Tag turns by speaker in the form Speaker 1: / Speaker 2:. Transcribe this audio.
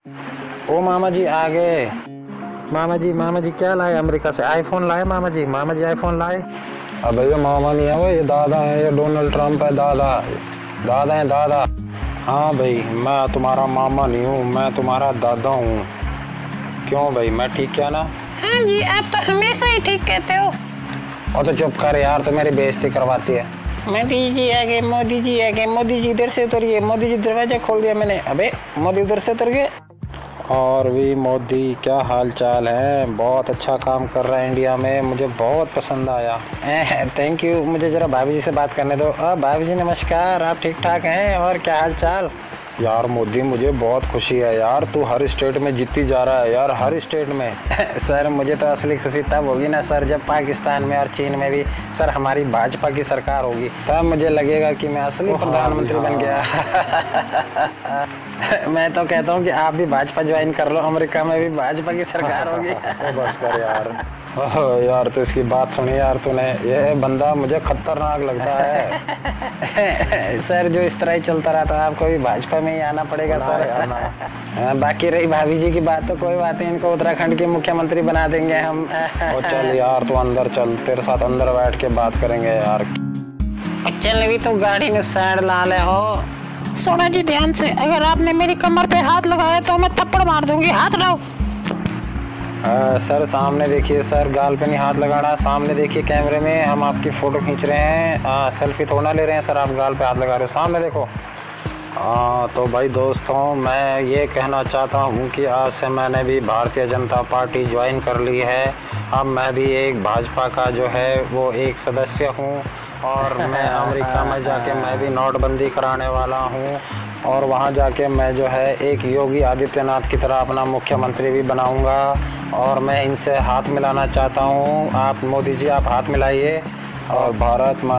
Speaker 1: ओ मामा जी आ गए। मामा जी क्या लाए अमेरिका से? आईफोन लाए मामा जी आईफोन लाए।
Speaker 2: अब भैया मामा नहीं है वो, ये दादा है, ये डोनाल्ड ट्रंप है। दादा दादा है दादा।
Speaker 1: हाँ भाई, मैं तुम्हारा मामा नहीं हूँ, मैं तुम्हारा दादा हूँ। क्यों भाई, मैं ठीक क्या ना?
Speaker 3: हाँ जी, आप तो हमेशा ही ठीक कहते हो।
Speaker 2: और तो चुप कर यार, तो मेरी बेइज्जती करवाती है।
Speaker 3: मोदी जी आ गए, मोदी जी आ गए, मोदी जी इधर से उतरिए। मोदी जी दरवाजा खोल दिया मैंने। अबे मोदी उधर से उतर गए।
Speaker 1: और भी मोदी, क्या हाल चाल है? बहुत अच्छा काम कर रहा है इंडिया में, मुझे बहुत पसंद आया।
Speaker 3: Thank you. मुझे जरा भाभी जी से बात करने दो। भाभी जी नमस्कार, आप ठीक ठाक हैं? और क्या हाल चाल?
Speaker 1: यार मोदी, मुझे बहुत खुशी है यार, तू हर स्टेट में जीतती जा रहा है यार, हर स्टेट में।
Speaker 3: सर मुझे तो असली खुशी तब होगी ना सर, जब पाकिस्तान में और चीन में भी सर हमारी भाजपा की सरकार होगी, तब मुझे लगेगा कि मैं असली प्रधानमंत्री बन गया। मैं तो कहता हूँ कि आप भी भाजपा ज्वाइन कर लो, अमेरिका में भी भाजपा की सरकार होगी।
Speaker 1: बस कर यार। यार तो इसकी बात सुनी यार तूने, ये बंदा मुझे खतरनाक लगता है।
Speaker 3: सर जो इस तरह ही चलता रहा तो आपको भी भाजपा में ही आना पड़ेगा सर। बाकी रही भाभी जी की बात तो कोई बात नहीं, इनको उत्तराखंड के मुख्यमंत्री बना देंगे हम।
Speaker 1: और चल यार तू अंदर चल, तेरे साथ अंदर बैठ के बात करेंगे यार।
Speaker 3: चल भी तू गाड़ी में साइड ला ले हो। सोना जी ध्यान से, अगर आपने मेरी कमर पे हाथ लगाया तो मैं थप्पड़ मार दूंगी। हाथ लाओ।
Speaker 1: सर सामने देखिए सर, गाल पे नहीं हाथ लगाना, सामने देखिए कैमरे में, हम आपकी फ़ोटो खींच रहे हैं। सेल्फी थोड़ा ले रहे हैं सर, आप गाल पे हाथ लगा रहे हो, सामने देखो। तो भाई दोस्तों, मैं ये कहना चाहता हूँ कि आज से मैंने भी भारतीय जनता पार्टी ज्वाइन कर ली है। अब मैं भी एक भाजपा का जो है वो एक सदस्य हूँ, और मैं अमेरिका में जाके मैं भी नोटबंदी कराने वाला हूँ, और वहाँ जाके मैं जो है एक योगी आदित्यनाथ की तरह अपना मुख्यमंत्री भी बनाऊँगा। और मैं इनसे हाथ मिलाना चाहता हूँ। आप मोदी जी, आप हाथ मिलाइए और भारत